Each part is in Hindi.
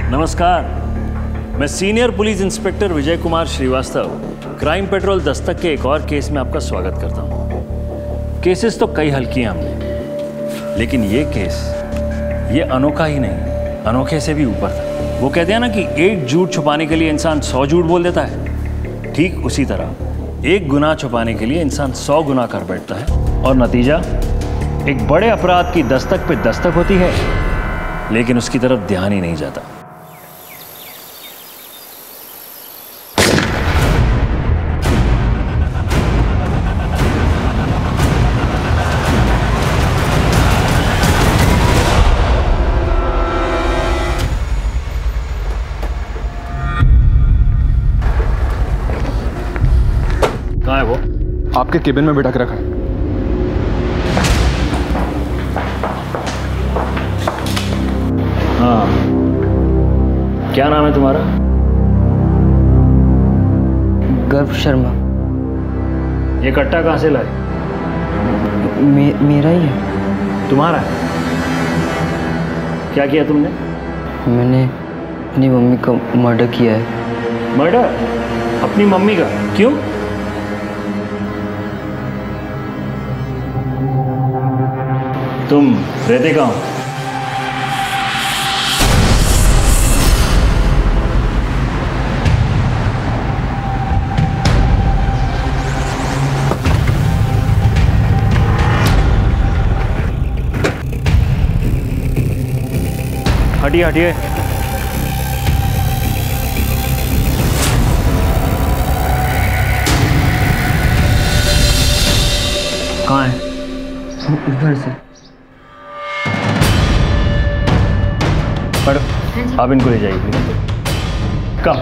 नमस्कार, मैं senior police inspector Vijay Kumar Srivastava crime patrol Dastak के एक और केस में आपका स्वागत करता हूँ। केसेस तो कई हल किए हमने, लेकिन ये केस ये अनोखा ही नहीं, अनोखे से भी ऊपर था। वो कहते हैं ना कि एक झूठ छुपाने के लिए इंसान 100 झूठ बोल देता है, ठीक उसी तरह एक गुनाह छुपाने के लिए इंसान 100 गुनाह कर बैठता है और नतीजा एक बड़े अपराध की दस्तक पे दस्तक होती है, लेकिन उसकी तरफ ध्यान ही नहीं जाता। कहाँ है वो? आपके केबिन में बिठा के रखा है। हाँ, क्या नाम है तुम्हारा? गर्व शर्मा। ये कट्टा कहाँ से लाए? मेरा ही है। तुम्हारा है? क्या किया तुमने? मैंने अपनी मम्मी का मर्डर किया है। मर्डर? अपनी मम्मी का? क्यों? तुम रहते कहाँ हो? हटिए हटिए। कहाँ है? उधर से। मैडम, आप इनको ले जाइए प्लीज। कम।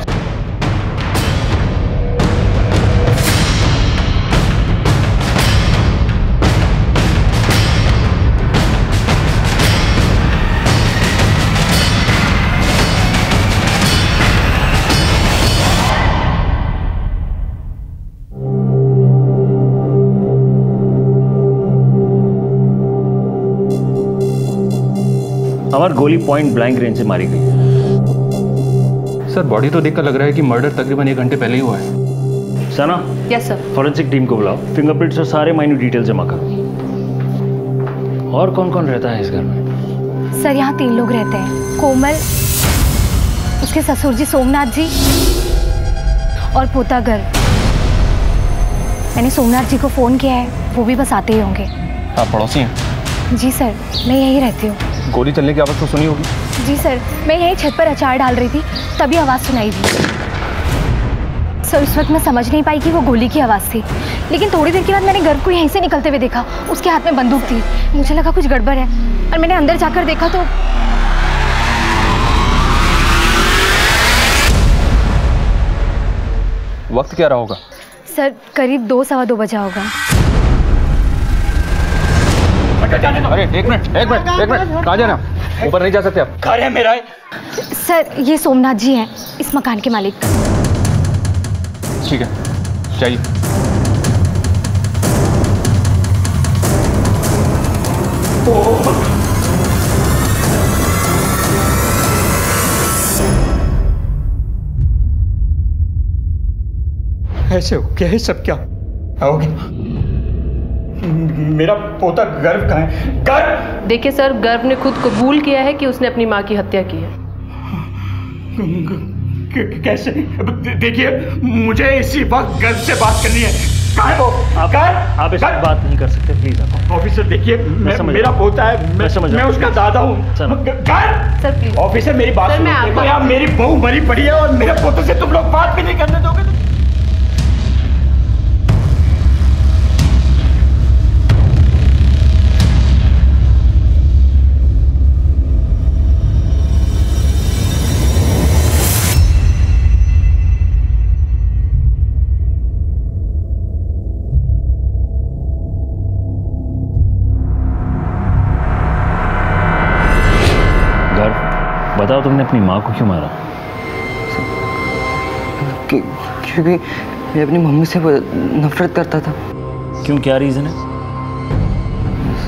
हमारी गोली पॉइंट ब्लैंक रेंज से मारी गई। सर, बॉडी तो देखकर लग रहा है कि मर्डर तकरीबन 1 घंटे पहले ही हुआ है। Sana, yes sir. Forensic team को बुलाओ, फिंगरप्रिंट्स और सारे माइन्यूट डिटेल जमा करो। और कौन कौन रहता है इस घर में? सर, यहाँ 3 लोग रहते हैं। कोमल, उसके ससुर जी सोमनाथ जी और पोता गर्व। मैंने सोमनाथ जी को फ़ोन किया है, वो भी बस आते ही होंगे। आप पड़ोसी हैं? जी सर, मैं यहीं रहती हूँ। गोली चलने की आवाज़ तो सुनी होगी? जी सर, मैं यहीं छत पर अचार डाल रही थी, तभी आवाज़ सुनाई दी। सर, उस वक्त मैं समझ नहीं पाई कि वो गोली की आवाज़ थी, लेकिन थोड़ी देर के बाद मैंने गर्व को यहीं से निकलते हुए देखा। उसके हाथ में बंदूक थी। मुझे लगा कुछ गड़बड़ है और मैंने अंदर जाकर देखा तो वक्त क्या रहा होगा? सर, करीब 2-2:15 बजा होगा। अरे एक मिनट, कहाँ जा रहे हैं? ऊपर नहीं जा सकते आप। घर है मेरा है। सर, ये सोमनाथ जी हैं, इस मकान के मालिक। ठीक है, चाहिए। ऐसे हो क्या है सब? क्या आओगे? मेरा पोता गर्व कहाँ है? गर्व! देखिए सर, गर्व ने खुद कबूल किया है कि उसने अपनी माँ की हत्या की है। कैसे? देखिए, मुझे इसी वक्त गर्व से बात करनी है। कहाँ है वो? आप इस बात नहीं कर सकते, प्लीज। ऑफिसर देखिए, मेरा पोता है, मैं उसका दादा हूँ। Sir please. ऑफिसर मेरी बात सुनो। देखो यार, मेरी बहू मरी पड़ी है और मेरे पोते से तुम लोग बात भी नहीं करने दोगे। बताओ, तुमने अपनी माँ को क्यों मारा? क्योंकि मैं अपनी मम्मी से नफरत करता था। क्यों, क्या रीज़न है?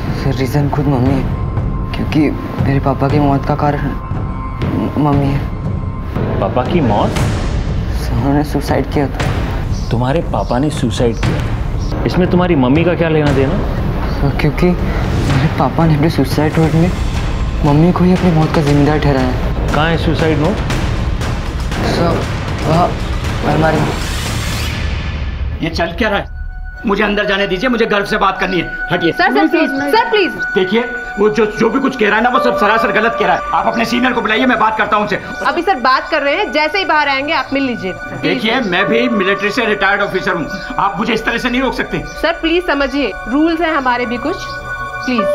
रीज़न खुद मम्मी है, क्योंकि मेरे पापा की मौत का कारण मम्मी है। पापा की मौत? उन्होंने सुसाइड किया था। तुम्हारे पापा ने सुसाइड किया? इसमें तुम्हारी मम्मी का क्या लेना देना? सर क्योंकि मेरे पापा ने अपने सुसाइड नोट में मम्मी को ही अपनी मौत का जिम्मेदार ठहराया। कहाँ है सुसाइड नोट? सर वहाँ अलमारी में। ये चल क्या रहा है? मुझे अंदर जाने दीजिए, मुझे गर्व से बात करनी है। हटिए। Sir please, sir please. देखिए वो जो भी कुछ कह रहा है ना, वो सब सरासर गलत कह रहा है। आप अपने सीनियर को बुलाइए, मैं बात करता हूँ उनसे। अभी सर बात कर रहे हैं, जैसे ही बाहर आएंगे आप मिल लीजिए। देखिए मैं भी मिलिट्री से रिटायर्ड ऑफिसर हूँ, आप मुझे इस तरह से नहीं रोक सकते। सर प्लीज समझिए, रूल्स हैं हमारे भी कुछ, प्लीज।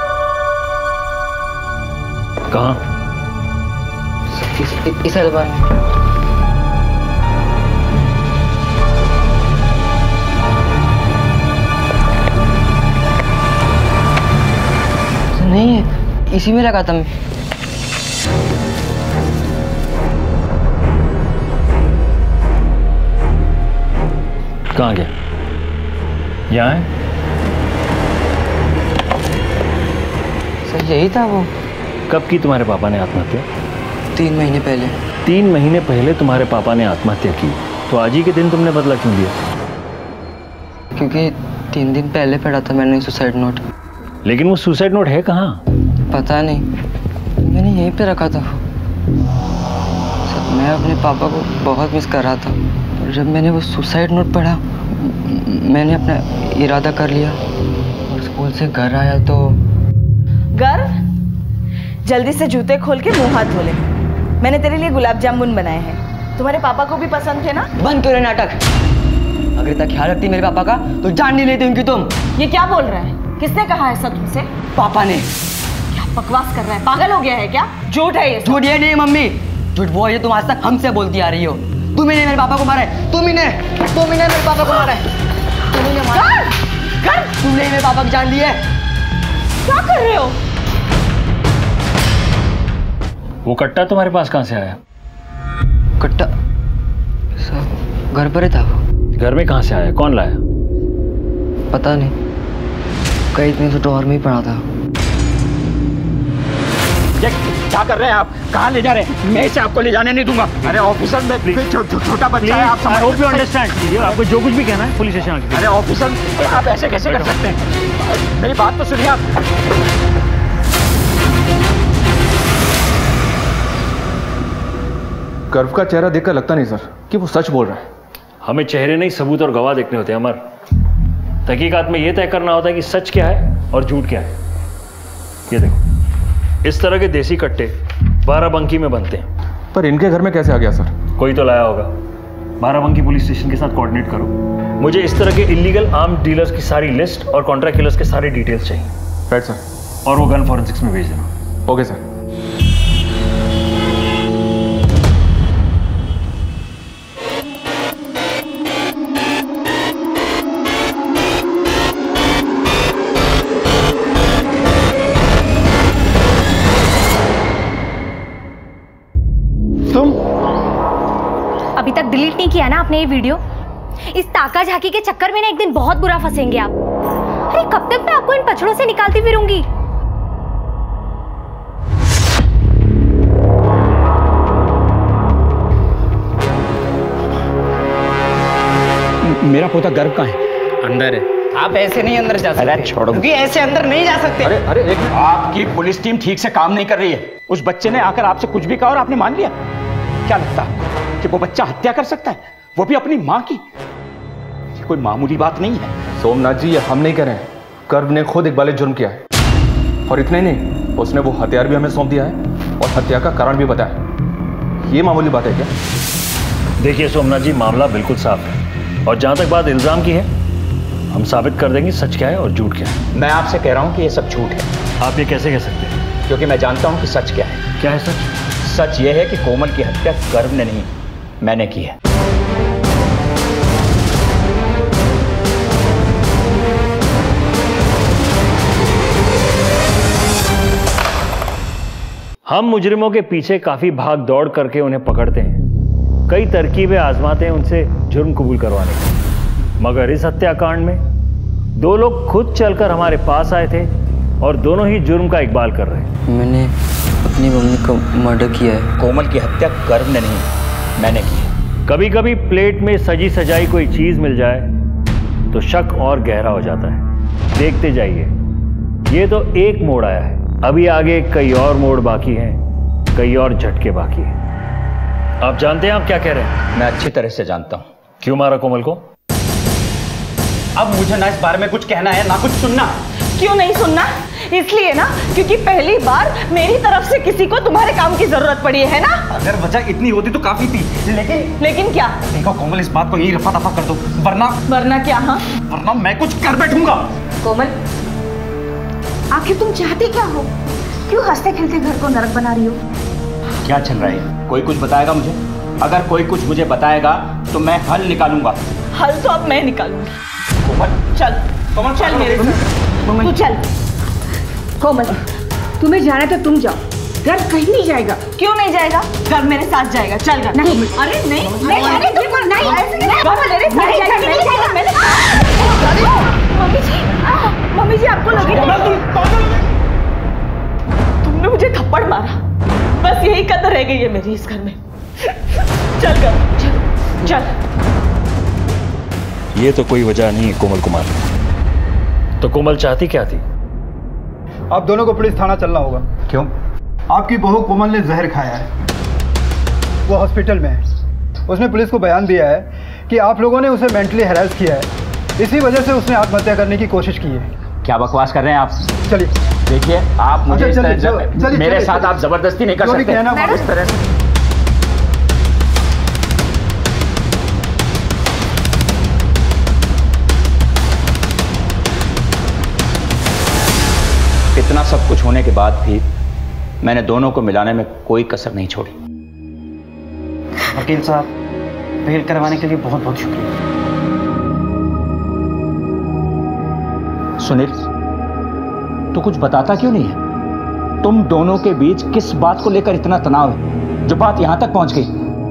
कहाँ? इस अलमारी में। नहीं है, इसी में लगा था मैं। कहाँ गया? यहाँ है? सर यही था वो। कब की तुम्हारे पापा ने आत्महत्या? 3 महीने पहले। 3 महीने पहले तुम्हारे पापा ने आत्महत्या की, तो आज ही के दिन तुमने बदला क्यों लिया? क्योंकि 3 दिन पहले पढ़ा था मैंने सुसाइड नोट। लेकिन वो सुसाइड नोट है कहाँ? पता नहीं, मैंने यहीं पे रखा था। सर मैं अपने पापा को बहुत मिस कर रहा था, और जब मैंने वो सुसाइड नोट पढ़ा मैंने अपना इरादा कर लिया और स्कूल से घर आया तो। गर्व, जल्दी से जूते खोल के मुंह हाथ धो ले। मैंने तेरे लिए गुलाब जामुन बनाए हैं, तुम्हारे पापा को भी पसंद थे ना? बंद करो नाटक। अगर इतना ख्याल रखती मेरे पापा का तो जान नहीं लेती उनकी तुम। ये क्या बोल रहा है? किसने कहा ऐसा तुमसे? पापा ने। क्या बकवास कर रहा है? पागल हो गया है क्या? झूठ है ये सब। झूठ ये नहीं मम्मी, झूठ वो है तुम आज तक हमसे बोलती आ रही हो। तुम ही ने मेरे पापा को मारा है, तुम ही ने मेरे पापा को मारा है, तुम ही ने मारा है। तुमने मेरे पापा की जान ली है। क्या कर रहे हो? वो कट्टा तुम्हारे पास कहाँ से आया? कट्टा सब घर पर ही था। घर में कहाँ से आया? कौन लाया? पता नहीं, कई दिन से ड्रॉअर में ही पड़ा था। क्या कर रहे हैं आप? कहाँ ले जा रहे हैं? मैं इसे आपको ले जाने नहीं दूंगा। अरे ऑफिसर में छोटा बच्चा है, आप समझ। I hope you understand. आपको जो कुछ भी कहना है पुलिस स्टेशन आके। अरे ऑफिसर, आप ऐसे कैसे कर सकते हैं? मेरी बात तो सुनिए आप। गर्व का चेहरा देखकर लगता नहीं सर कि वो सच बोल रहा है। हमें चेहरे नहीं, सबूत और गवाह देखने होते हैं अमर। तहकीकात में यह तय करना होता है कि सच क्या है और झूठ क्या है। ये देखो, इस तरह के देसी कट्टे बाराबंकी में बनते हैं। पर इनके घर में कैसे आ गया सर? कोई तो लाया होगा। बाराबंकी पुलिस स्टेशन के साथ कोऑर्डिनेट करो। मुझे इस तरह के इलीगल आर्म्ड डीलर्स की सारी लिस्ट और कॉन्ट्रैक्ट किलर्स के सारे डिटेल्स चाहिए। Right sir. और वो गन फॉरेंसिक्स में भेज देना। Okay sir. अभी तक डिलीट नहीं किया ना आपने ये वीडियो? इस ताका झाकी के चक्कर में ना एक दिन बहुत बुरा फंसेंगे आप। अरे कब तक मैं आपको इन पछड़ों से निकालती फिरूंगी? मेरा पोता गर्व कहाँ है? अंदर है। आप ऐसे नहीं अंदर जा सकते। अरे छोड़ो, क्योंकि ऐसे अंदर नहीं जा सकते। अरे एक आपकी पुलिस टीम ठीक से काम नहीं कर रही है। उस बच्चे ने आकर आपसे कुछ भी कहा और आपने मान लिया। क्या लगता है कि वो बच्चा हत्या कर सकता है, वो भी अपनी माँ की? ये कोई मामूली बात नहीं है। सोमनाथ जी, ये हम नहीं कह रहे हैं, गर्व ने खुद इकबाल जुर्म किया है। और इतना ही नहीं, उसने वो हथियार भी हमें सौंप दिया है और हत्या का कारण भी बताया। ये मामूली बात है क्या? देखिए सोमनाथ जी, मामला बिल्कुल साफ है और जहां तक बात इल्जाम की है, हम साबित कर देंगे सच क्या है और झूठ क्या है। मैं आपसे कह रहा हूं कि ये सब झूठ है। आप ये कैसे कह सकते हैं? क्योंकि मैं जानता हूं कि सच क्या है। क्या है सच? सच ये है कि कोमल की हत्या गर्व ने नहीं, मैंने की है। हम मुजरिमों के पीछे काफी भाग दौड़ करके उन्हें पकड़ते हैं, कई तरकीबें आजमाते हैं उनसे जुर्म कबूल करवाने की। मगर इस हत्याकांड में 2 लोग खुद चलकर हमारे पास आए थे और दोनों ही जुर्म का इकबाल कर रहे हैं। मैंने अपनी मम्मी को मर्डर किया है। कोमल की हत्या गर्व ने नहीं, मैंने की है। कभी कभी प्लेट में सजी सजाई कोई चीज मिल जाए तो शक और गहरा हो जाता है। देखते जाइए, ये तो एक मोड़ आया है, अभी आगे कई और मोड़ बाकी हैं, कई और झटके बाकी हैं। आप जानते हैं आप क्या कह रहे हैं? मैं अच्छी तरह से जानता हूं। क्यों मारा कोमल को? अब मुझे ना इस बारे में कुछ कहना है ना कुछ सुनना। क्यों नहीं सुनना? इसलिए ना क्योंकि पहली बार मेरी तरफ से किसी को तुम्हारे काम की जरूरत पड़ी है ना। अगर वजह इतनी होती तो काफी थी, लेकिन क्या? देखो कोमल, इस बात को यही रफा दफा कर दो, वरना क्या? हाँ, वरना मैं कुछ कर बैठूंगा। कोमल, आखिर तुम चाहती क्या हो? क्यों हंसते खेलते घर को नरक बना रही हो? क्या चल रहा है? कोई कुछ बताएगा मुझे? अगर कोई कुछ मुझे बताएगा तो मैं हल निकालूंगा। हल तो अब मैं निकालूंगी। कोमल, चल कोमल, चल मेरे साथ, तू चल। कोमल, तुम्हें जाना तो तुम जाओ, घर कहीं नहीं जाएगा। क्यों नहीं जाएगा? घर मेरे साथ जाएगा। चल घर। नहीं, अरे नहीं, अरे तुम नहीं, मम्मी जी आपको लगे तुमने मुझे थप्पड़ मारा, बस यही कदर रह गई है मेरी इस घर में। चल घर, चल। ये तो कोई वजह नहीं है कोमल कुमार। तो कोमल चाहती क्या थी? आप दोनों को पुलिस थाना चलना होगा। क्यों? आपकी बहू कोमल ने जहर खाया है, वो हॉस्पिटल में है। उसने पुलिस को बयान दिया है कि आप लोगों ने उसे मेंटली हैरेस किया है, इसी वजह से उसने आत्महत्या करने की कोशिश की है। क्या बकवास कर रहे हैं आप? चलिए देखिए, आप मुझे इस तरह चलिए, मेरे साथ आप जबरदस्ती नहीं कर सकते इस तरह से। इतना सब कुछ होने के बाद भी मैंने दोनों को मिलाने में कोई कसर नहीं छोड़ी। वकील साहब, बेल करवाने के लिए बहुत बहुत शुक्रिया। सुनील, तू कुछ बताता क्यों नहीं है? तुम दोनों के बीच किस बात को लेकर इतना तनाव है जो बात यहां तक पहुंच गई?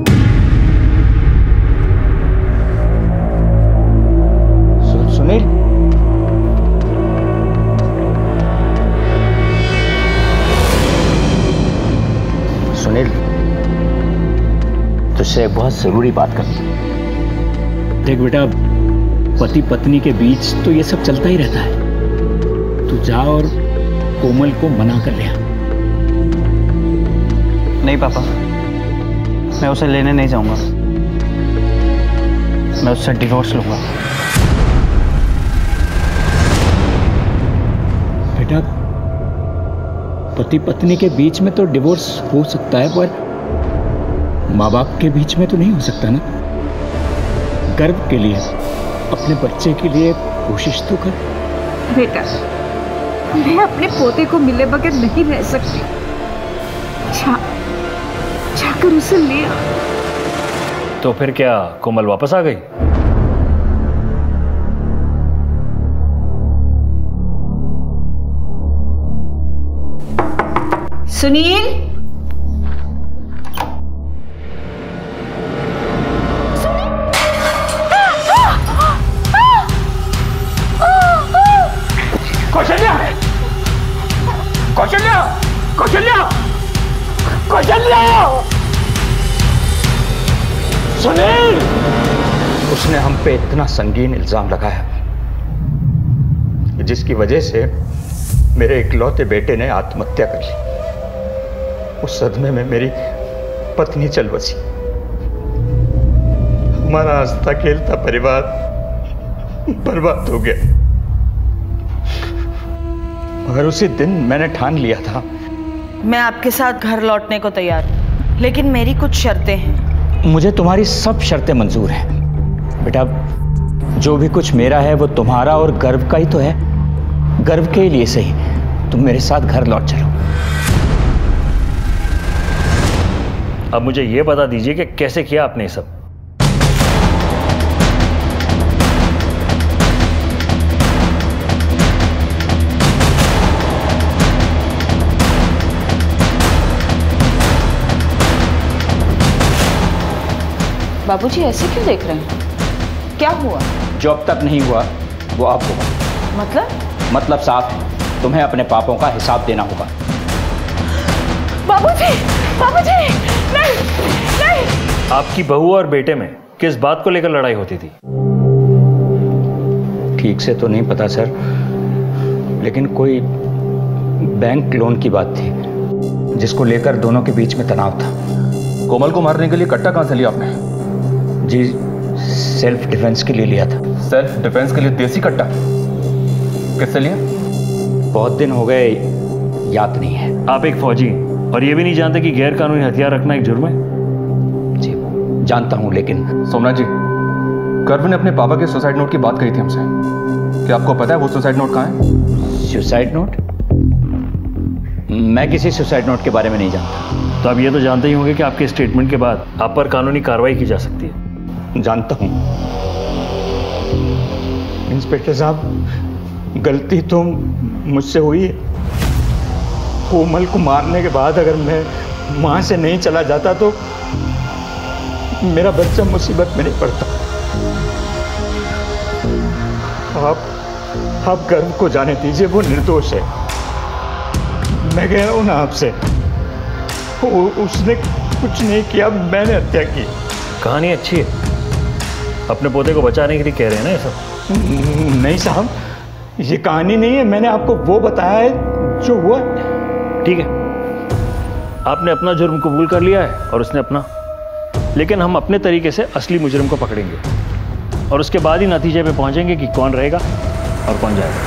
सुनील, सुनील, तुझसे बहुत जरूरी बात करनी है। देख बेटा, पति पत्नी के बीच तो ये सब चलता ही रहता है। तू जा और कोमल को मना कर ले। नहीं पापा, मैं उसे लेने नहीं जाऊंगा, मैं उससे डिवोर्स लूंगा। बेटा, पति पत्नी के बीच में तो डिवोर्स हो सकता है, पर माँ बाप के बीच में तो नहीं हो सकता ना। गर्व के लिए, अपने बच्चे के लिए कोशिश तो कर। बेटा, मैं अपने पोते को मिले बगैर नहीं रह सकती। जाकर उसे ले आ। तो फिर क्या कोमल वापस आ गई? सुनील, कौशल्या, कौशल्या, कौशल्या, कौशल्या! सुनील! उसने हम पे इतना संगीन इल्जाम लगाया जिसकी वजह से मेरे इकलौते बेटे ने आत्महत्या कर ली। उस सदमे में मेरी पत्नी चल बसी। हमारा हंसता खेलता परिवार बर्बाद हो गया। मगर उसी दिन मैंने ठान लिया था। मैं आपके साथ घर लौटने को तैयार हूं, लेकिन मेरी कुछ शर्तें हैं। मुझे तुम्हारी सब शर्तें मंजूर हैं। बेटा, जो भी कुछ मेरा है वो तुम्हारा और गर्व का ही तो है। गर्व के लिए सही तुम मेरे साथ घर लौट चलो। अब मुझे यह बता दीजिए कि कैसे किया आपने ये सब? बाबूजी ऐसे क्यों देख रहे हैं? क्या हुआ? जो अब तक नहीं हुआ वो अब होगा। मतलब साफ है, तुम्हें अपने पापों का हिसाब देना होगा। बाबू आपकी बहू और बेटे में किस बात को लेकर लड़ाई होती थी? ठीक से तो नहीं पता सर, लेकिन कोई बैंक लोन की बात थी जिसको लेकर दोनों के बीच में तनाव था। कोमल को मारने के लिए कट्टा कहां से लिया आपने? जी सेल्फ डिफेंस के लिए लिया था। सेल्फ डिफेंस के लिए देसी कट्टा किससे लिया? बहुत दिन हो गए, याद नहीं है। आप एक फौजी और ये भी नहीं जानते कि गैर कानूनी हथियार रखना एक जुर्म है? जी जानता हूं, लेकिन सोमनाथ जी, गर्व ने अपने पापा के सुसाइड नोट की बात कही थी हमसे। क्या आपको पता है वो सुसाइड नोट कहाँ है? Suicide note? मैं किसी सुसाइड नोट के बारे में नहीं जानता। तो आप ये तो जानते ही होंगे कि आपके स्टेटमेंट के बाद आप पर कानूनी कार्रवाई की जा सकती है। जानता हूं इंस्पेक्टर साहब, गलती तो मुझसे हुई है। कोमल को मारने के बाद अगर मैं वहां से नहीं चला जाता तो मेरा बच्चा मुसीबत में नहीं पड़ता। आप गर्व को जाने दीजिए, वो निर्दोष है। मैं कह रहा हूं ना आपसे, उसने कुछ नहीं किया, मैंने हत्या की। कहानी अच्छी है, अपने पोते को बचाने के लिए कह रहे हैं ना ये सब? नहीं साहब, ये कहानी नहीं है, मैंने आपको वो बताया है जो हुआ। ठीक है, आपने अपना जुर्म कबूल कर लिया है और उसने अपना, लेकिन हम अपने तरीके से असली मुजरिम को पकड़ेंगे और उसके बाद ही नतीजे पे पहुंचेंगे कि कौन रहेगा और कौन जाएगा।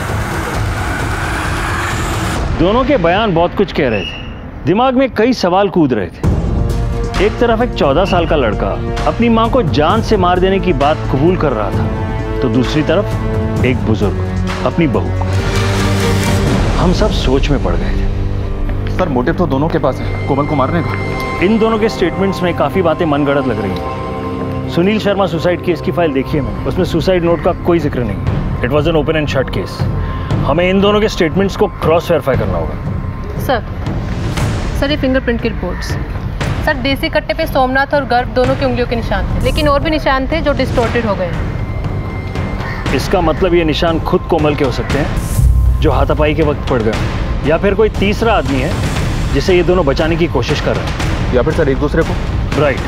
दोनों के बयान बहुत कुछ कह रहे थे, दिमाग में कई सवाल कूद रहे थे। एक तरफ एक 14 साल का लड़का अपनी मां को जान से मार देने की बात कबूल कर रहा था, तो दूसरी तरफ एक बुजुर्ग अपनी बहू को। हम सब सोच में पड़ गए थे। सर मोटिव तो दोनों के पास है, कोमल को मारने का। इन दोनों के स्टेटमेंट्स में काफी बातें मनगढ़ंत लग रही हैं। सुनील शर्मा सुसाइड केस की फाइल देखी है मैंने, उसमें सुसाइड नोट का कोई जिक्र नहीं। It was an open and shut case. हमें इन दोनों के स्टेटमेंट्स को क्रॉस वेरीफाई करना होगा। सर ये फिंगरप्रिंट की रिपोर्ट्स। सर देसी कट्टे पे सोमनाथ और गर्भ दोनों की उंगलियों के निशान थे, लेकिन और भी निशान थे जो डिस्टॉर्टेड हो गए। इसका मतलब ये निशान खुद कोमल के हो सकते हैं जो हाथापाई के वक्त पड़ गए, या फिर कोई तीसरा आदमी है जिसे ये दोनों बचाने की कोशिश कर रहे हैं, या फिर सर एक दूसरे को। राइट।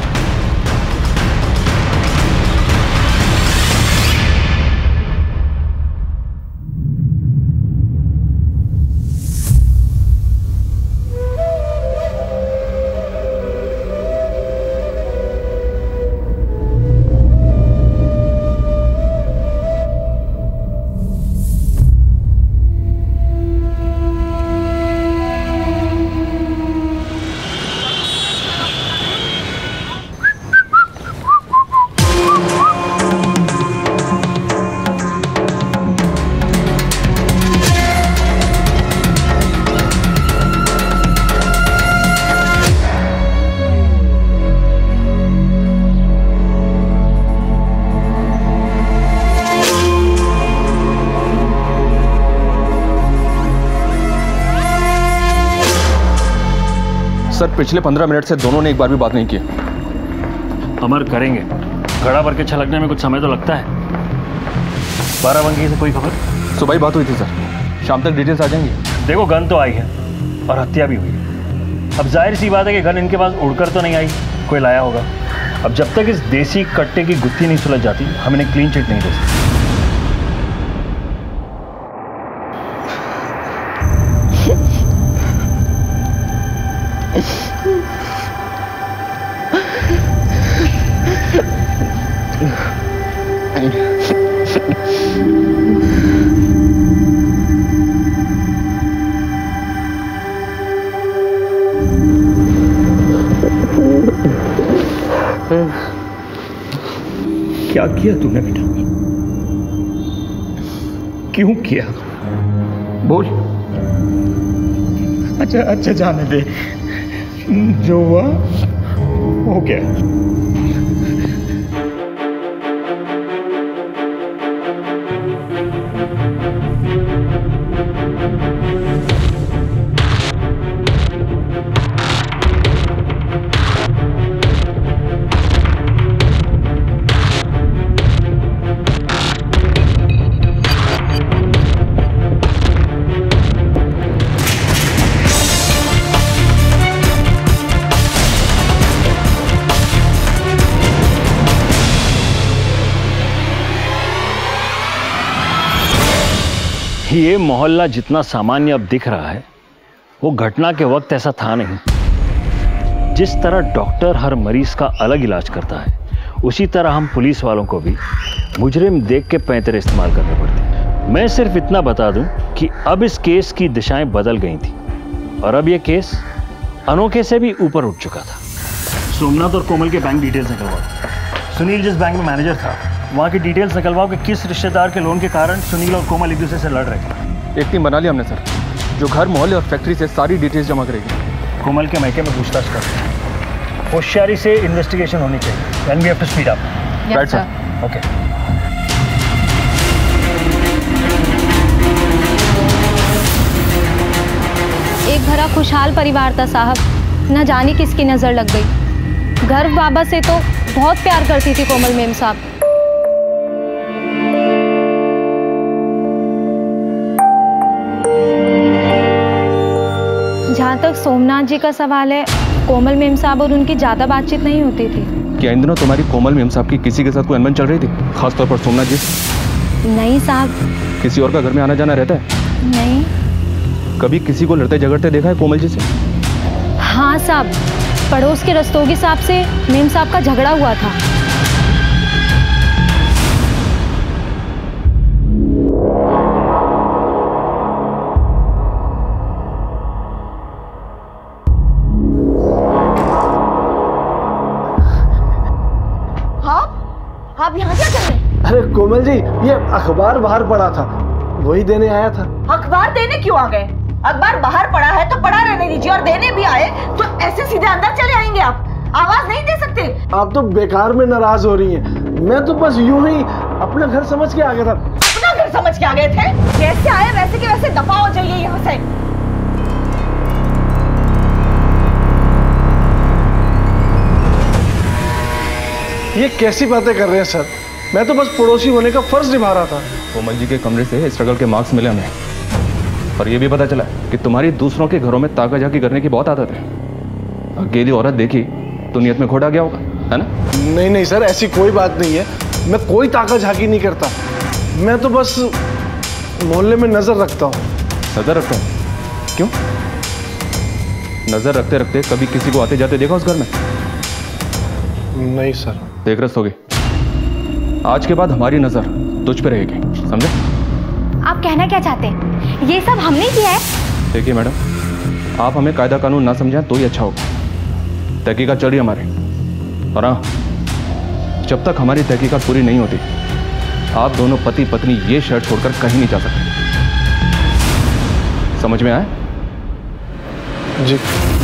सर पिछले 15 मिनट से दोनों ने एक बार भी बात नहीं की। अमर करेंगे, घड़ा भर के छलकने में कुछ समय तो लगता है। बाराबंकी से कोई खबर? सुबह ही बात हुई थी सर, शाम तक डिटेल्स आ जाएंगी। देखो गन तो आई है और हत्या भी हुई है। अब जाहिर सी बात है कि गन इनके पास उड़कर तो नहीं आई, कोई लाया होगा। अब जब तक इस देसी कट्टे की गुत्थी नहीं सुलझ जाती, हम इन्हें क्लीन चिट नहीं दे सकते। क्या किया तूने बेटा? क्यों किया? बोल। अच्छा जाने दे, जो हुआ हो गया। ये मोहल्ला जितना सामान्य अब दिख रहा है वो घटना के वक्त ऐसा था नहीं। जिस तरह डॉक्टर हर मरीज का अलग इलाज करता है उसी तरह हम पुलिस वालों को भी मुजरिम देख के पैंतरे इस्तेमाल करने पड़ते हैं। मैं सिर्फ इतना बता दूं कि अब इस केस की दिशाएं बदल गई थी और अब ये केस अनोखे से भी ऊपर उठ चुका था। सोमनाथ और कोमल के बैंक डिटेल्स निकलवाओ। सुनील जिस बैंक में मैनेजर था वहाँ की डिटेल्स निकलवाओ कि किस रिश्तेदार के लोन के कारण सुनील और कोमल एक दूसरे से लड़ रहे थे। एक टीम बना लिया हमने सर, जो घर मोहल्ले और फैक्ट्री से सारी डिटेल्स जमा करेगी। कोमल के मैके में पूछताछ करते हैं। होशियारी से इन्वेस्टिगेशन होनी चाहिए। And we have to speed up. Right sir. Okay. एक भरा खुशहाल परिवार था साहब, न जाने किसकी नजर लग गई। गर्व बाबा से तो बहुत प्यार करती थी कोमल मेम साहब। जहाँ तक सोमनाथ जी का सवाल है, कोमल मेम साहब और उनकी ज्यादा बातचीत नहीं होती थी। क्या इन दिनों तुम्हारी कोमल मेम साहब की किसी के साथ कोई अनबन चल रही थी, खासतौर पर सोमनाथ जी? नहीं साहब। किसी और का घर में आना जाना रहता है? नहीं। कभी किसी को लड़ते झगड़ते देखा है कोमल जी से? हाँ साहब, पड़ोस के रस्तोगी साहब से मेम साहब का झगड़ा हुआ था। आप यहाँ क्या कर रहे हैं? अरे कोमल जी, ये अखबार बाहर पड़ा था, वही देने आया था। अखबार देने क्यों आ गए? अखबार बाहर पड़ा है तो पड़ा रहने दीजिए, और देने भी आए तो ऐसे सीधे अंदर चले आएंगे आप? आवाज नहीं दे सकते? आप तो बेकार में नाराज हो रही हैं। मैं तो बस यूं ही अपना घर समझ के आ गया था। अपना घर समझ के आ गए थे? जैसे आए वैसे के वैसे दफा हो जाइए यहाँ से। ये कैसी बातें कर रहे हैं सर? मैं तो बस पड़ोसी होने का फर्ज निभा रहा था। कोमल जी के कमरे से स्ट्रगल के मार्क्स मिले हमें, और ये भी पता चला कि तुम्हारी दूसरों के घरों में ताकाझाकी करने की बहुत आदत है। अकेली औरत देखी तो नियत में खोट आ गया होगा, है ना? नहीं नहीं सर, ऐसी कोई बात नहीं है। मैं कोई ताकाझाकी नहीं करता। मैं तो बस मोहल्ले में नजर रखता हूँ। नजर रखता हूँ? क्यों? नजर रखते रखते कभी किसी को आते जाते देखा उस घर में? नहीं सर। देख रहे होगे, आज के बाद हमारी नजर तुझ पे रहेगी, समझे? आप कहना क्या चाहते हैं? ये सब हमने किया है? देखिए मैडम, आप हमें कायदा कानून ना समझाएं तो ही अच्छा होगा। तहकीकात चल रही है हमारी, और हाँ, जब तक हमारी तहकीकात पूरी नहीं होती आप दोनों पति पत्नी ये शहर छोड़कर कहीं नहीं जा सकते। समझ में आया? जी।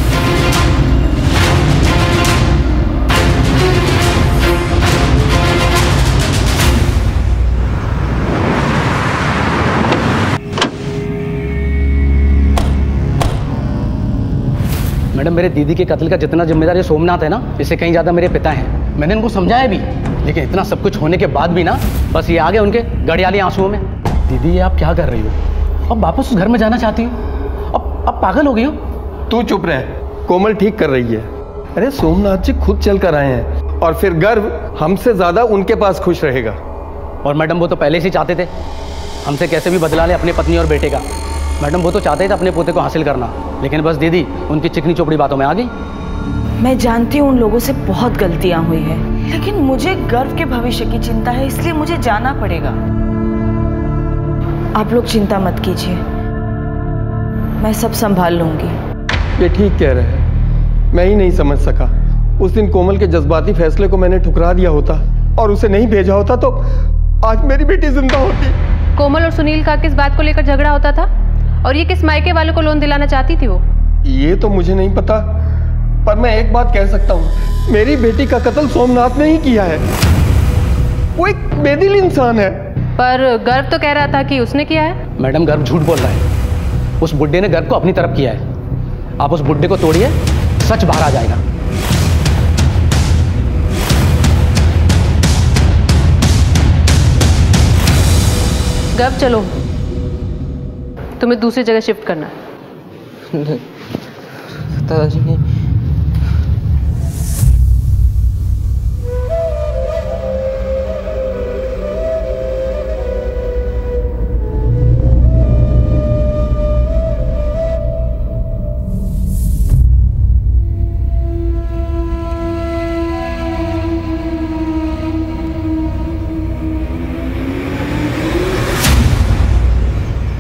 मैडम, मेरे दीदी के कत्ल का जितना जिम्मेदार ये सोमनाथ है ना, इससे कहीं ज़्यादा मेरे पिता हैं। मैंने इनको समझाया भी, लेकिन इतना सब कुछ होने के बाद भी ना, बस ये आ गए उनके गड़ियाली आंसुओं में। दीदी, ये आप क्या कर रही हो? अब वापस उस घर में जाना चाहती हो? अब पागल हो गई हो? तू चुप रह, कोमल ठीक कर रही है। अरे सोमनाथ जी खुद चल कर आए हैं, और फिर गर्व हमसे ज्यादा उनके पास खुश रहेगा। और मैडम, वो तो पहले से चाहते थे हमसे कैसे भी बदला ले अपनी पत्नी और बेटे का। मैडम, वो तो चाहते थे अपने पोते को हासिल करना, लेकिन बस दीदी उनकी चिकनी चोपड़ी बातों में आ गई। मैं जानती हूँ उन लोगों से बहुत गलतियां हुई है, लेकिन मुझे गर्व के भविष्य की चिंता है, इसलिए मुझे जाना पड़ेगा। आप लोग चिंता मत कीजिए, मैं सब संभाल लूंगी। ये ठीक कह रहे हैं, मैं ही नहीं समझ सका। उस दिन कोमल के जज्बाती फैसले को मैंने ठुकरा दिया होता और उसे नहीं भेजा होता तो आज मेरी बेटी जिंदा होती। कोमल और सुनील का किस बात को लेकर झगड़ा होता था, और ये किस मायके वालों को लोन दिलाना चाहती थी वो? ये तो मुझे नहीं पता, पर मैं एक बात कह सकता हूँ, मेरी बेटी का कत्ल सोमनाथ ने ही किया है। वो एक बेदिल इंसान है। पर गर्व तो कह रहा था कि उसने किया है। मैडम, गर्व झूठ बोल रहा है। उस बुड्ढे ने गर्व को अपनी तरफ किया है। आप उस बुड्ढे को तोड़िए, सच बाहर आ जाएगा। गर्व, चलो, तुम्हें दूसरी जगह शिफ्ट करना है। दादाजी ने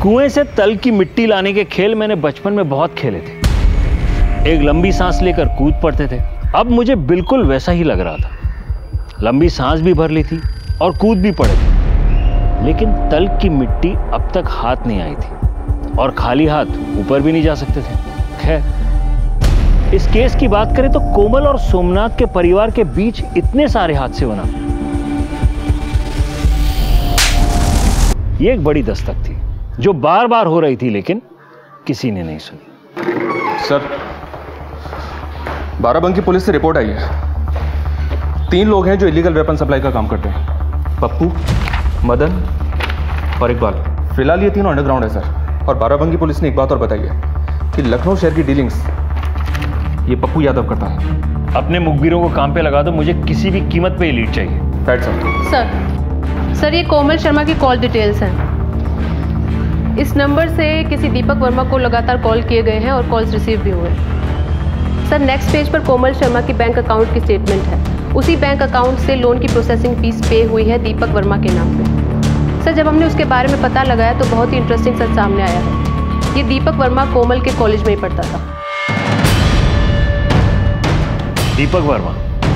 कुएं से तल की मिट्टी लाने के खेल मैंने बचपन में बहुत खेले थे। एक लंबी सांस लेकर कूद पड़ते थे। अब मुझे बिल्कुल वैसा ही लग रहा था। लंबी सांस भी भर ली थी और कूद भी पड़े थे, लेकिन तल की मिट्टी अब तक हाथ नहीं आई थी और खाली हाथ ऊपर भी नहीं जा सकते थे। खैर, इस केस की बात करें तो कोमल और सोमनाथ के परिवार के बीच इतने सारे हादसे होना, ये एक बड़ी दस्तक थी जो बार बार हो रही थी, लेकिन किसी ने नहीं सुनी। सर, बाराबंकी पुलिस से रिपोर्ट आई है। 3 लोग हैं जो इलीगल वेपन सप्लाई का काम करते हैं, पप्पू, मदन और इकबाल। फिलहाल ये 3 अंडरग्राउंड है सर। और बाराबंकी पुलिस ने एक बात और बताई है कि लखनऊ शहर की डीलिंग्स ये पप्पू यादव करता है। अपने मुखबिरों को काम पे लगा दो, मुझे किसी भी कीमत पे ये लीड चाहिए। राइट सर, ये कोमल शर्मा की कॉल डिटेल्स हैं। इस नंबर से किसी दीपक वर्मा को लगातार कॉल किए गए हैं और कॉल्स रिसीव भी हुए। सर, नेक्स्ट पेज पर कोमल शर्मा की बैंक अकाउंट की स्टेटमेंट है। उसी बैंक अकाउंट से लोन की प्रोसेसिंग फीस पे हुई है दीपक वर्मा के नाम पे। सर, जब हमने उसके बारे में पता लगाया तो बहुत ही इंटरेस्टिंग सच सामने आया है। ये दीपक वर्मा कोमल के कॉलेज में ही पढ़ता था। दीपक वर्मा?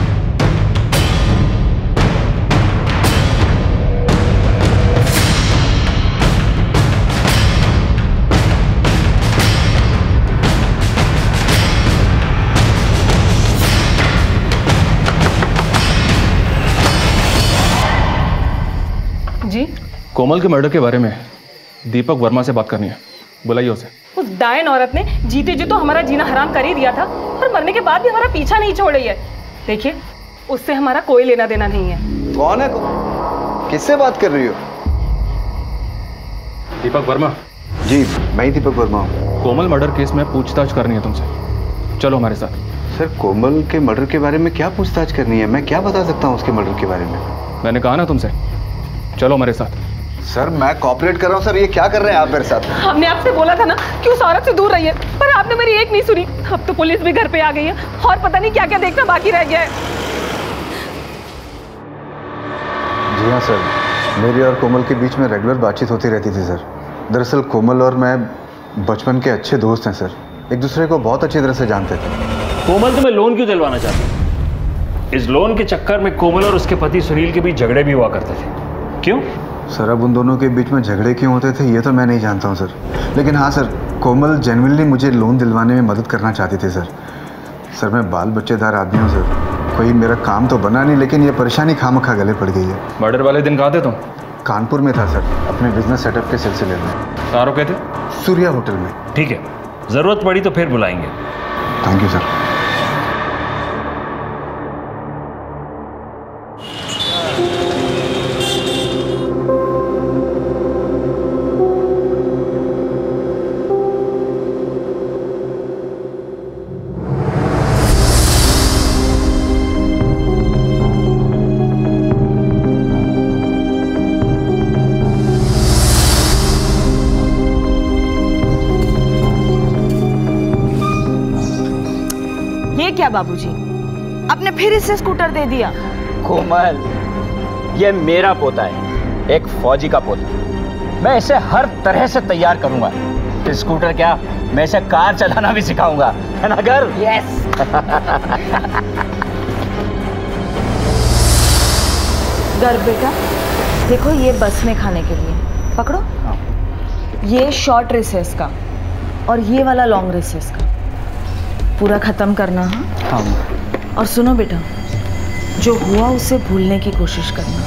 जी? कोमल के मर्डर के बारे में दीपक वर्मा से बात करनी है, बुलाइए उसे। उस डायन औरत ने जीते जी तो हमारा जीना हराम कर ही दिया था, और मरने के बाद भी हमारा पीछा नहीं छोड़ रही है। देखिए, उससे हमारा कोई लेना देना नहीं है। कौन है? किससे बात कर रही हो? दीपक वर्मा? जी, मैं ही दीपक वर्मा हूँ। कोमल मर्डर केस में पूछताछ करनी है तुमसे, चलो हमारे साथ। सर, कोमल के मर्डर के बारे में क्या पूछताछ करनी है? मैं क्या बता सकता हूँ उसके मर्डर के बारे में? मैंने कहा ना तुमसे, चलो हमारे साथ। सर, मैं कोऑपरेट कर रहा हूँ। सर, ये क्या कर रहे हैं आप मेरे साथ? हमने आपसे बोला था ना कि उस औरत से दूर रहिए, पर आपने मेरी एक नहीं सुनी। अब तो पुलिस भी घर पे आ गई है और पता नहीं क्या क्या देखना बाकी रह गया है। जी हाँ सर, मेरी और कोमल के बीच में रेगुलर बातचीत होती रहती थी सर। दरअसल कोमल और मैं बचपन के अच्छे दोस्त हैं सर, एक दूसरे को बहुत अच्छी तरह से जानते थे। कोमल तुम्हें लोन क्यों दिलवाना चाहती? इस लोन के चक्कर में कोमल और उसके पति सुनील के बीच झगड़े भी हुआ करते थे, क्यों? सर, अब उन दोनों के बीच में झगड़े क्यों होते थे ये तो मैं नहीं जानता हूँ सर, लेकिन हाँ सर, कोमल जेन्युइनली मुझे लोन दिलवाने में मदद करना चाहती थी सर। सर, मैं बाल बच्चेदार आदमी हूँ सर, कोई मेरा काम तो बना नहीं, लेकिन ये परेशानी खामखा गले पड़ गई है। मर्डर वाले दिन कहाँ थे तुम? कानपुर में था सर, अपने बिजनेस सेटअप के सिलसिले में। सारों के थे? सूर्या होटल में। ठीक है, जरूरत पड़ी तो फिर बुलाएंगे। Thank you sir. क्या बाबूजी, आपने फिर इसे स्कूटर दे दिया? कोमल, ये मेरा पोता है, एक फौजी का पोता। मैं इसे हर तरह से तैयार करूंगा। स्कूटर क्या, मैं इसे कार चलाना भी सिखाऊंगा, है ना गर्व? यस। गर्व बेटा, देखो ये बस में खाने के लिए, पकड़ो। ये शॉर्ट रिसेस का और ये वाला लॉन्ग रिसेस का, पूरा खत्म करना। हाँ। और सुनो बेटा, जो हुआ उसे भूलने की कोशिश करना।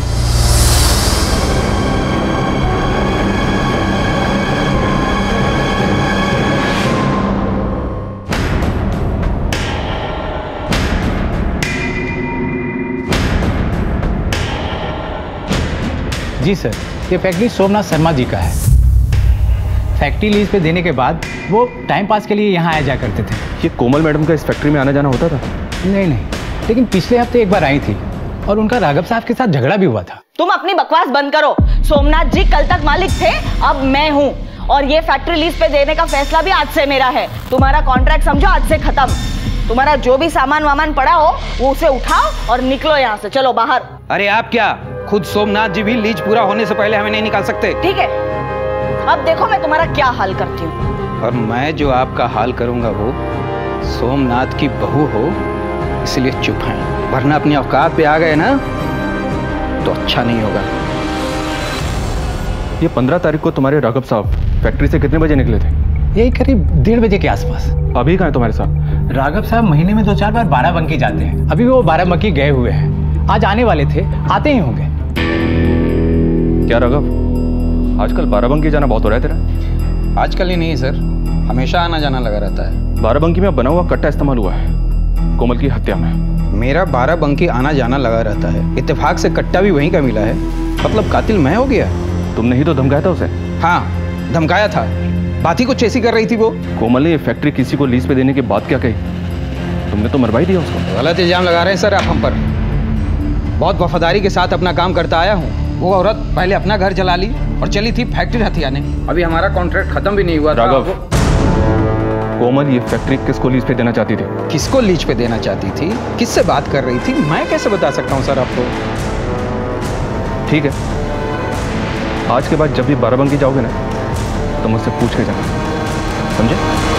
जी सर, ये फैक्ट्री सोमनाथ शर्मा जी का है। फैक्ट्री लीज पे देने के बाद वो टाइम पास के लिए यहाँ आया जाया करते थे। ये कोमल मैडम का इस फैक्ट्री में आना जाना होता था? नहीं, लेकिन पिछले हफ्ते एक बार आई थी और उनका राघव साहब के साथ झगड़ा भी हुआ था। तुम अपनी बकवास बंद करो। सोमनाथ जी कल तक मालिक थे, अब मैं हूँ, और ये फैक्ट्री लीज पे देने का फैसला भी आज से मेरा है। तुम्हारा कॉन्ट्रैक्ट समझो आज से खत्म। तुम्हारा जो भी सामान वामान पड़ा हो वो उसे उठाओ और निकलो यहाँ से, चलो बाहर। अरे आप क्या, खुद सोमनाथ जी भी लीज पूरा होने से पहले हमें नहीं निकाल सकते? ठीक है, अब देखो मैं तुम्हारा क्या हाल करती हूँ। और मैं जो आपका हाल करूंगा वो सोमनाथ की बहू हो, इसलिए चुप हैं, वरना अपनी औकात पे आ गए ना तो अच्छा नहीं होगा। ये 15 तारीख को तुम्हारे राघव साहब फैक्ट्री से कितने बजे निकले थे? यही करीब 1:30 बजे के आसपास। अभी कहाँ है तुम्हारे साथ? राघव साहब महीने में 2-4 बार बाराबंकी जाते हैं। अभी वो बाराबंकी गए हुए हैं, आज आने वाले थे, आते ही होंगे। क्या राघव, आजकल बाराबंकी जाना बहुत हो रहा है तेरा? आजकल ही नहीं सर, हमेशा आना जाना लगा रहता है। बाराबंकी में बना हुआ कट्टा इस्तेमाल हुआ है कोमल की हत्या में। मेरा बाराबंकी आना जाना लगा रहता है, इत्तेफाक से कट्टा भी वहीं का मिला है। मतलब कातिल मैं हो गया? तुमने ही तो धमकाया था उसे। हाँ, धमकाया था, बात ही कुछ ऐसी कर रही थी वो। कोमल ने ये फैक्ट्री किसी को लीज पे देने की बात क्या कही? तुमने तो मरवा ही दिया उसको। गलत इल्जाम लगा रहे हैं सर आप हम पर। बहुत वफादारी के साथ अपना काम करता आया हूँ। वो औरत पहले अपना घर जला ली और चली थी फैक्ट्री हथियाने। अभी हमारा कॉन्ट्रैक्ट खत्म भी नहीं हुआ। राघव, कोमल ये फैक्ट्री किसको लीज पे देना चाहती थी? किसको लीज पे देना चाहती थी, किससे बात कर रही थी, मैं कैसे बता सकता हूँ सर आपको। ठीक है, आज के बाद जब भी बाराबंकी जाओगे ना तो मुझसे पूछ के जाना, समझे?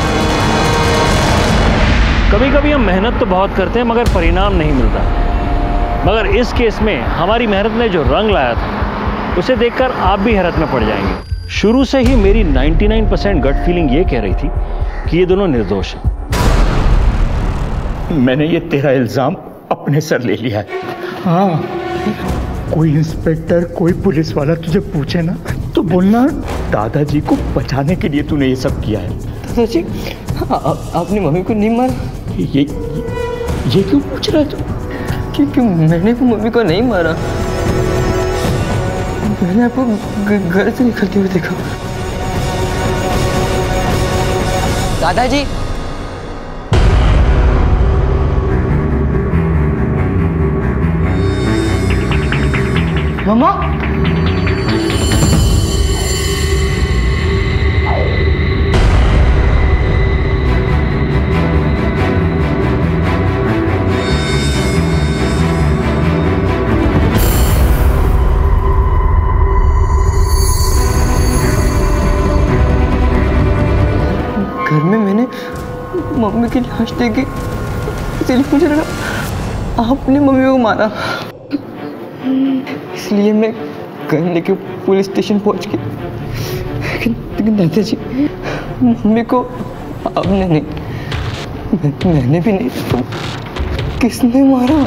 कभी कभी हम मेहनत तो बहुत करते हैं मगर परिणाम नहीं मिलता। मगर इस केस में हमारी मेहनत ने जो रंग लाया था उसे देखकर आप भी हैरत में पड़ जाएंगे। शुरू से ही मेरी 99% गट फीलिंग ये कह रही थी कि ये दोनों निर्दोष हैं। मैंने ये तेरा इल्जाम अपने सर ले लिया है। हाँ, कोई इंस्पेक्टर कोई पुलिस वाला तुझे पूछे ना तो बोलना दादाजी को बचाने के लिए तूने ये सब किया है। दादाजी, अपनी मम्मी को नहीं मारा? ये क्यों पूछ रहा है तू? क्योंकि मैंने वो मम्मी को नहीं मारा। मैंने आपको घर से निकलते हुए देखा। दादाजी, मम्मा, घर में मैंने मम्मी की लाश देखी, इसलिए मुझे लगा आपने मम्मी को मारा। इसलिए मैं घर लेके पुलिस स्टेशन पहुंच गई। लेकिन दादाजी, मम्मी को आपने नहीं, मैंने भी नहीं, तो किसने मारा?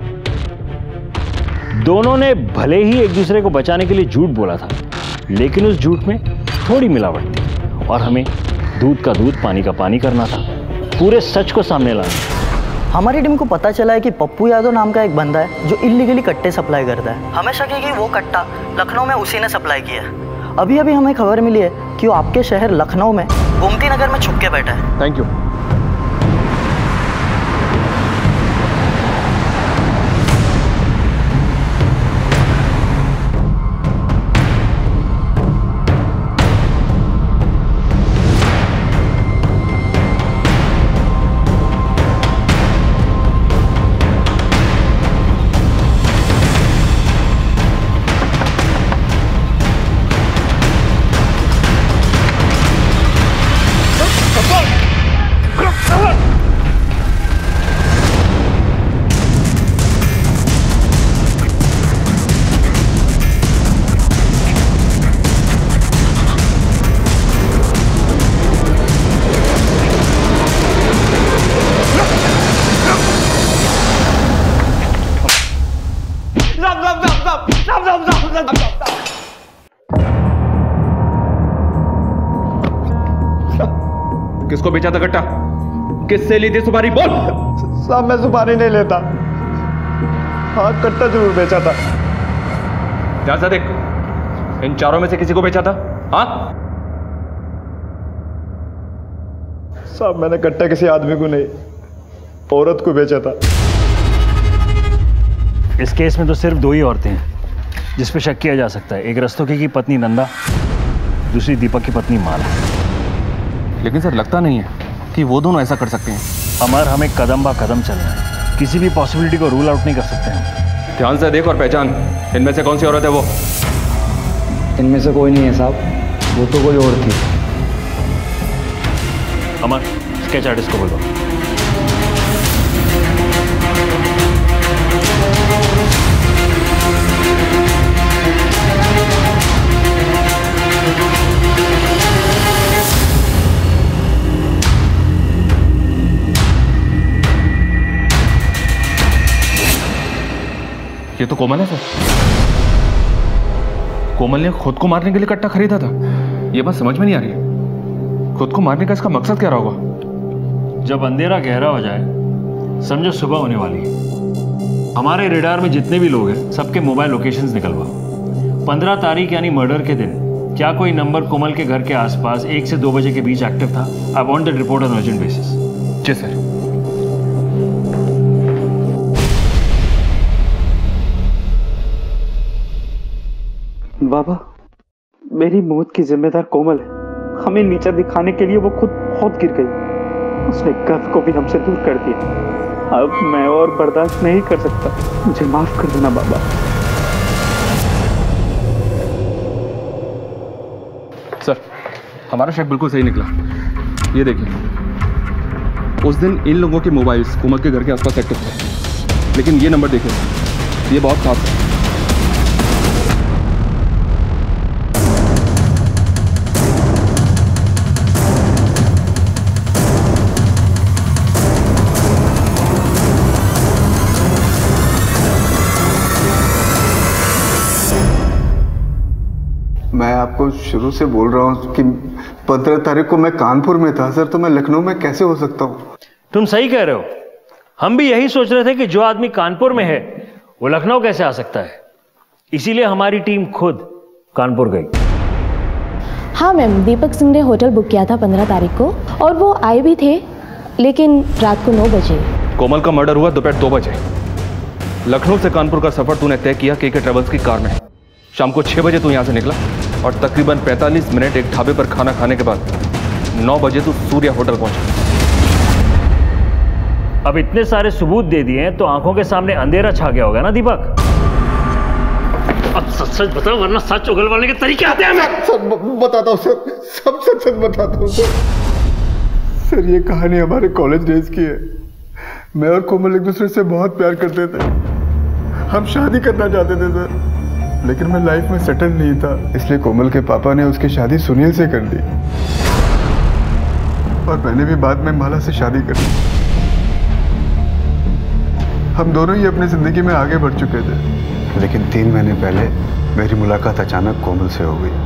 दोनों ने भले ही एक दूसरे को बचाने के लिए झूठ बोला था, लेकिन उस झूठ में थोड़ी मिलावट थी और हमें दूध का दूध पानी का पानी करना था, पूरे सच को सामने लाना। हमारी टीम को पता चला है कि पप्पू यादव नाम का एक बंदा है जो इल्लीगली कट्टे सप्लाई करता है। हमें शक है कि वो कट्टा लखनऊ में उसी ने सप्लाई किया है। अभी अभी हमें खबर मिली है कि वो आपके शहर लखनऊ में गोमती नगर में छुप के बैठा है। Thank you. किसको बेचा था कट्टा? किससे ली थी सुपारी? बोल। साहब, मैं सुपारी नहीं लेता। हाँ, कट्टा जरूर बेचा था। ध्यान से देख, इन चारों में से किसी को बेचा था? हाँ साहब, मैंने कट्टा किसी आदमी को नहीं, औरत को बेचा था। इस केस में तो सिर्फ दो ही औरतें हैं जिस पे शक किया जा सकता है। एक रस्तोगी की पत्नी नंदा, दूसरी दीपक की पत्नी माला। लेकिन सर, लगता नहीं है कि वो दोनों ऐसा कर सकते हैं। अमर, हमें कदम बा कदम चलना है, किसी भी पॉसिबिलिटी को रूल आउट नहीं कर सकते हम। ध्यान से देख और पहचान, इनमें से कौन सी औरत है वो? इनमें से कोई नहीं है साहब, वो तो कोई और थी। अमर, स्केच आर्टिस्ट को बोलो। ये तो कोमल है सर। कोमल ने खुद को मारने के लिए कट्टा खरीदा था। ये बात समझ में नहीं आ रही है। खुद को मारने का इसका मकसद क्या रहा होगा? जब अंधेरा गहरा हो जाए, समझो सुबह होने वाली है। हमारे रेडार में जितने भी लोग हैं, सबके मोबाइल लोकेशंस निकलवाओ। 15 तारीख यानी मर्डर के दिन क्या कोई नंबर कोमल के घर के आसपास 1 से 2 बजे के बीच एक्टिव था? I want that report on urgent basis. जी सर। बाबा, मेरी मौत की जिम्मेदार कोमल है। हमें नीचा दिखाने के लिए वो खुद बहुत गिर गई। उसने गर्व को भी हमसे दूर कर दिया। अब मैं और बर्दाश्त नहीं कर सकता। मुझे माफ कर देना बाबा। सर, हमारा शक बिल्कुल सही निकला। ये देखिए, उस दिन इन लोगों के मोबाइल्स कोमल के घर के आसपास एक्टिव थे, लेकिन ये नंबर देखिए, ये बहुत खास है। मैं आपको शुरू से बोल रहा हूँ कि 15 तारीख को मैं कानपुर में था सर, तो मैं लखनऊ में कैसे हो सकता हूँ? तुम सही कह रहे हो। हम भी यही सोच रहे थे कि जो आदमी कानपुर में है वो लखनऊ कैसे आ सकता है। इसीलिए हमारी टीम खुद कानपुर गई। हाँ मैम, दीपक सिंह ने होटल बुक किया था 15 तारीख को और वो आए भी थे, लेकिन रात को 9 बजे। कोमल का मर्डर हुआ दोपहर 2 बजे। लखनऊ से कानपुर का सफर तूने तय किया केके ट्रेवल्स की कार में। शाम को 6 बजे तू यहां से निकला और तकरीबन 45 मिनट एक ढाबे पर खाना खाने के बाद 9 बजे तू सूर्या होटल पहुंचा। अब इतने सारे सबूत दे दिए हैं तो आंखों के सामने अंधेरा छा गया होगा ना दीपक? अब सच सच बताओ, वरना सच उगलवाने के तरीके आते हैं। मैं सब बताता हूँ सर, सब सच सच बताता हूँ सर। सर, ये कहानी हमारे कॉलेज डेज की है। मैं और कोमल एक दूसरे से बहुत प्यार करते थे। हम शादी करना चाहते थे सर, लेकिन मैं लाइफ में सेटल नहीं था, इसलिए कोमल के पापा ने उसकी शादी सुनील से कर दी और मैंने भी बाद में माला से शादी कर ली। हम दोनों ही अपनी जिंदगी में आगे बढ़ चुके थे, लेकिन 3 महीने पहले मेरी मुलाकात अचानक कोमल से हो गई।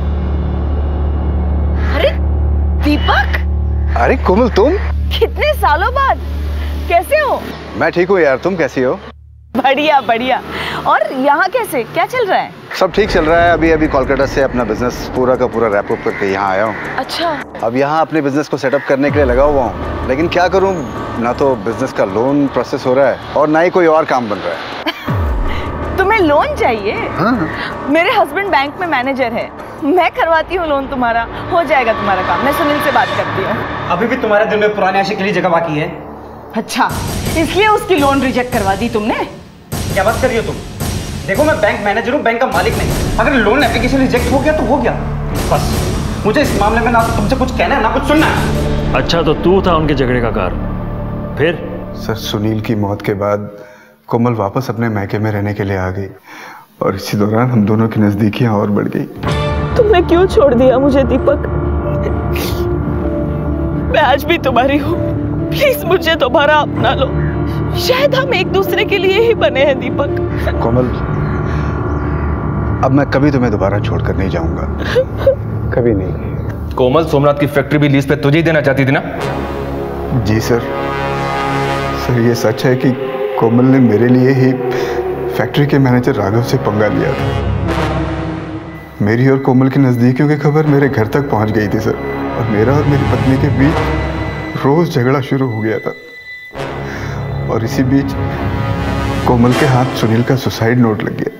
अरे दीपक! अरे कोमल, तुम? कितने सालों बाद कैसे हो? मैं ठीक हूँ यार, तुम कैसी हो? बढ़िया बढ़िया। और यहाँ कैसे, क्या चल रहा है? सब ठीक चल रहा है। अभी कोलकाता से अपना बिजनेस पूरा का पूरा रैप अप करके यहाँ आया हूँ। अच्छा। अब यहाँ अपने बिजनेस को सेटअप करने के लिए लगा हुआ हूँ, लेकिन क्या करूँ, ना तो बिजनेस का लोन प्रोसेस हो रहा है और ना ही कोई और काम बन रहा है। तुम्हें लोन चाहिए? हाँ। मेरे हस्बैंड बैंक में मैनेजर है, मैं करवाती हूँ लोन तुम्हारा। हो जाएगा तुम्हारा काम। मैं सुनील से बात करती हूँ। अभी भी तुम्हारे दिल में पुराने आशिक के लिए जगह बाकी है। अच्छा, इसलिए उसकी लोन रिजेक्ट करवा दी तुमने? क्या बात कर रही हो तुम? देखो, मैं बैंक मैनेजर हूँ, बैंक का मालिक नहीं। अगर लोन एप्लीकेशन रिजेक्ट हो गया तो हो गया, बस। मुझे इस मामले में ना तुमसे कुछ कहना है ना कुछ सुनना है। अच्छा, तो तू था उनके झगड़े का कारण? फिर? सर, सुनील की मौत के बाद कोमल वापस अपने मैके में रहने के लिए आ गई और इसी दौरान हम दोनों की नजदीकियां और बढ़ गई। तुमने क्यों छोड़ दिया मुझे दीपक? मैं आज भी तुम्हारी हूँ। प्लीज मुझे दोबारा अपना लो। शायद हम एक दूसरे के लिए ही बने हैं दीपक। कोमल, अब मैं कभी तुम्हें दोबारा छोड़कर नहीं जाऊंगा, कभी नहीं। कोमल सोमनाथ की फैक्ट्री भी लीज पे तुझे ही देना चाहती थी ना? जी सर। सर, ये सच है कि कोमल ने मेरे लिए ही फैक्ट्री के मैनेजर राघव से पंगा लिया था। मेरी और कोमल की नजदीकियों की खबर मेरे घर तक पहुंच गई थी सर, और मेरा और मेरी पत्नी के बीच रोज झगड़ा शुरू हो गया था। और इसी बीच कोमल के हाथ सुनील का सुसाइड नोट लग गया।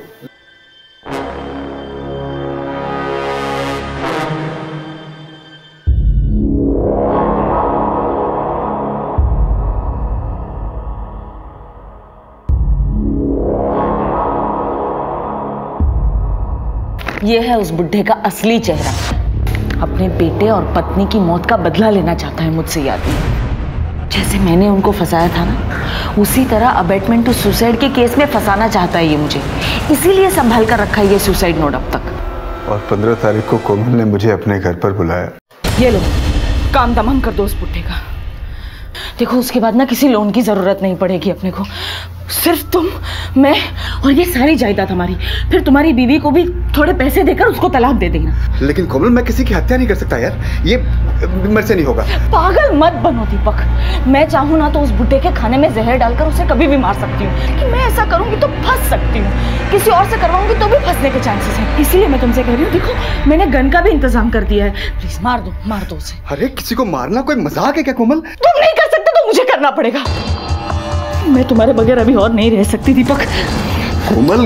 ये है उस बुढ़े का असली चेहरा। अपने बेटे और पत्नी की मौत का बदला लेना चाहता है मुझसे ये आदमी। जैसे मैंने उनको फंसाया था ना, उसी तरह अबेटमेंट टू सुसाइड के केस में फंसाना चाहता है ये मुझे। इसीलिए संभाल कर रखा है ये सुसाइड नोट अब तक। और 15 तारीख को कोमल ने मुझे अपने घर पर बुलाया। ये लो, काम तमाम कर दो उस बुढ़े का। देखो उसके बाद ना किसी लोन की जरूरत नहीं पड़ेगी अपने को। सिर्फ तुम, मैं और ये सारी जायदाद हमारी। फिर तुम्हारी बीवी को भी थोड़े पैसे देकर उसको तलाक दे देना। लेकिन कोमल, मैं किसी की हत्या नहीं कर सकता यार, ये मेरे से नहीं होगा। पागल मत बनो दीपक। मैं चाहूँ ना तो उस बुड्ढे के खाने में जहर डालकर उसे कभी भी मार सकती हूँ, लेकिन मैं ऐसा करूंगी तो फंस सकती हूँ। किसी और से करवाऊंगी तो भी फंसने के चांसेस हैं। इसीलिए मैं तुमसे कह रही हूँ, देखो मैंने गन का भी इंतजाम कर दिया है। प्लीज मार दो उसे। अरे किसी को मारना कोई मजाक है क्या कोमल? तुम नहीं कर सकते तो मुझे करना पड़ेगा। मैं तुम्हारे बगैर अभी और नहीं रह सकती दीपक। कोमल,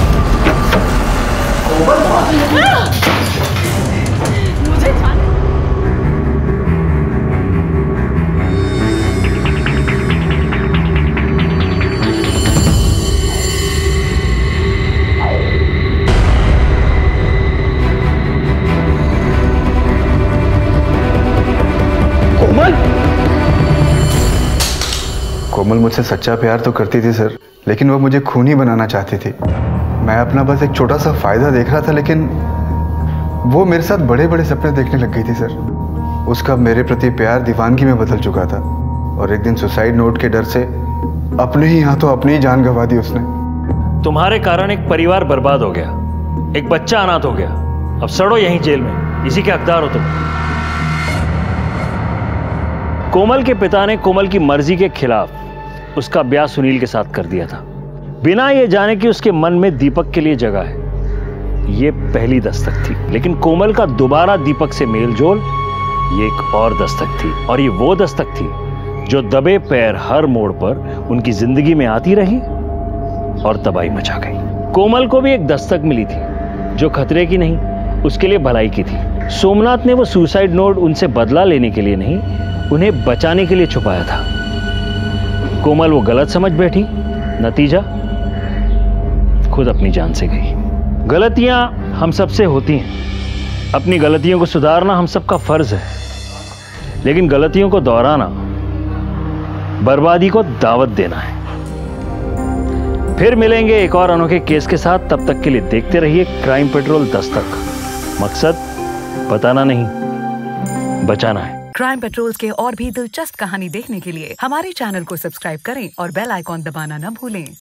मुझे कोमल मुझसे सच्चा प्यार तो करती थी सर, लेकिन वो मुझे खूनी बनाना चाहती थी। मैं अपना बस एक छोटा सा फायदा देख रहा था, लेकिन वो मेरे साथ बड़े बड़े सपने देखने लग गई थी सर। उसका मेरे प्रति प्यार दीवानगी में बदल चुका था, और एक दिन सुसाइड नोट के डर से अपने ही हाथों अपनी ही जान गंवा दी उसने। तुम्हारे कारण एक परिवार बर्बाद हो गया, एक बच्चा अनाथ हो गया। अब सड़ो यहीं जेल में, इसी के हकदार हो तुम। कोमल के पिता ने कोमल की मर्जी के खिलाफ उसका ब्याह सुनील के साथ कर दिया था, बिना ये जाने कि उसके मन में दीपक के लिए जगह है। ये पहली दस्तक थी, लेकिन कोमल का दोबारा दीपक से मेल जोल ये एक और दस्तक थी। और ये वो दस्तक थी जो दबे पैर हर मोड़ पर उनकी जिंदगी में आती रही और तबाही मचा गई। कोमल को भी एक दस्तक मिली थी, जो खतरे की नहीं, उसके लिए भलाई की थी। सोमनाथ ने वो सुसाइड नोट उनसे बदला लेने के लिए नहीं, उन्हें बचाने के लिए छुपाया था। कोमल वो गलत समझ बैठी, नतीजा खुद अपनी जान से गई। गलतियां हम सबसे होती हैं, अपनी गलतियों को सुधारना हम सबका फर्ज है, लेकिन गलतियों को दोहराना बर्बादी को दावत देना है। फिर मिलेंगे एक और अनोखे केस के साथ, तब तक के लिए देखते रहिए क्राइम पेट्रोल दस्तक। मकसद बताना नहीं, बचाना है। क्राइम पेट्रोल्स के और भी दिलचस्प कहानी देखने के लिए हमारे चैनल को सब्सक्राइब करें और बेल आइकॉन दबाना न भूलें।